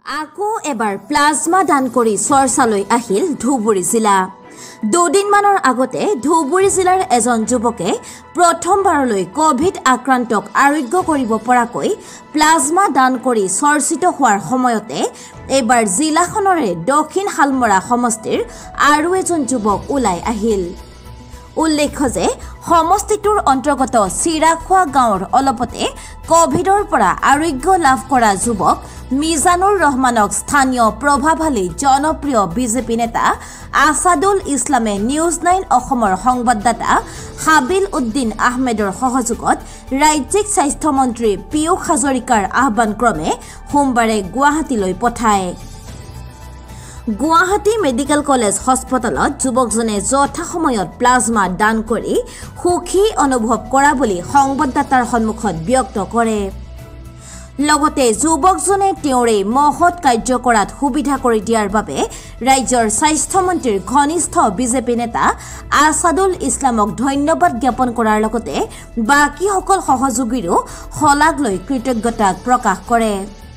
আকৌ এবাৰ প্লাজমা দান কৰি চৰ্চালৈ আহিল ধুবুৰী জিলা। দুদিনমানৰ আগতে ধুবুৰী জিলাৰ এজন যুৱকে প্ৰথমবাৰলৈ কোভিড আক্ৰান্তক আৰোগ্য কৰিব পৰাকৈ প্লাজমা দান কৰি চৰ্চিত হোৱাৰ সময়তে এবাৰ জিলাখনৰে দক্ষিণ হালমৰা সমষ্টিৰ আৰু এজন যুৱক ওলাই আহিল। উল্লেখ্য যে সমষ্টিটোৰ অন্তৰ্গত চিৰাখোৱা গাঁৱৰ অলপতে কোভিডৰ পৰা আৰোগ্য লাভ কৰা যুৱক মিজানুৰ ৰহমানক স্থানীয় প্ৰভাৱশালী জনপ্ৰিয় বিজেপি নেতা আছাদুল ইছলামে নিউজ 9 অসমৰ সংবাদদাতা হাবিল উদ্দিন আহমেদৰ সহযোগত ৰাজ্যিক স্বাস্থ্যমন্ত্ৰী পীয়ুষ হাজৰিকাৰ আহ্বানক্ৰমে সোমবাৰে গুৱাহাটীলৈ পঠায়। গুৱাহাটী মেডিকেল কলেজ হাস্পতালত যুৱকজনে যথাসময়ত প্লাজমা দান কৰি সুখী অনুভৱ কৰা বুলি সংবাদদাতাৰ সন্মুখত ব্যক্ত কৰে। লগতে যুৱকজনে তেওঁৰে মহৎ কাৰ্য কৰাত সুবিধা কৰি দিয়াৰ বাবে ৰাজ্যৰ স্বাস্থ্যমন্ত্ৰীৰ ঘনিষ্ঠ বিজেপি নেতা আছাদুল ইছলামক ধন্যবাদ জ্ঞাপন কৰাৰ লগতে বাকীসকল সহযোগীৰো শলাগ লৈ কৃতজ্ঞতা প্ৰকাশ কৰে।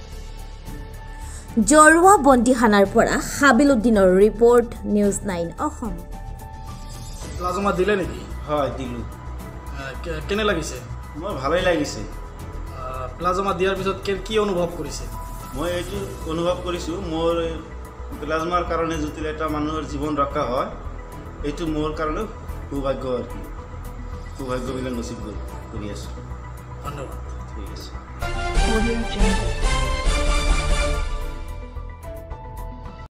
জৰুৱা বন্দিখানাৰ পৰা হাবিল উদ্দিনৰ ৰিপৰ্ট নিউজ 9 অসম। প্লাজমা দিলে নেকি? হয় দিলো। কেনে লাগিছে? মোৰ ভালেই লাগিছে। প্লাজমা দিয়াৰ পিছত কি অনুভৱ কৰিছে? মই এইটো অনুভৱ কৰিছোঁ মোৰ প্লাজমাৰ কাৰণে যদি এটা মানুহৰ জীৱন ৰক্ষা হয় এইটো মোৰ কাৰণে সৌভাগ্য আৰু কি সৌভাগ্যবিলাক নচিব কৰি আছোঁ। ধন্যবাদ। ঠিক আছে।